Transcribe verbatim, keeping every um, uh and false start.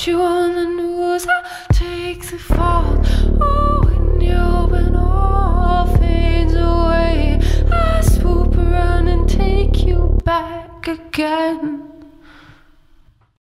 you on the news, I'll take the fault. Oh, when you when all fades away, I swoop around and take you back again.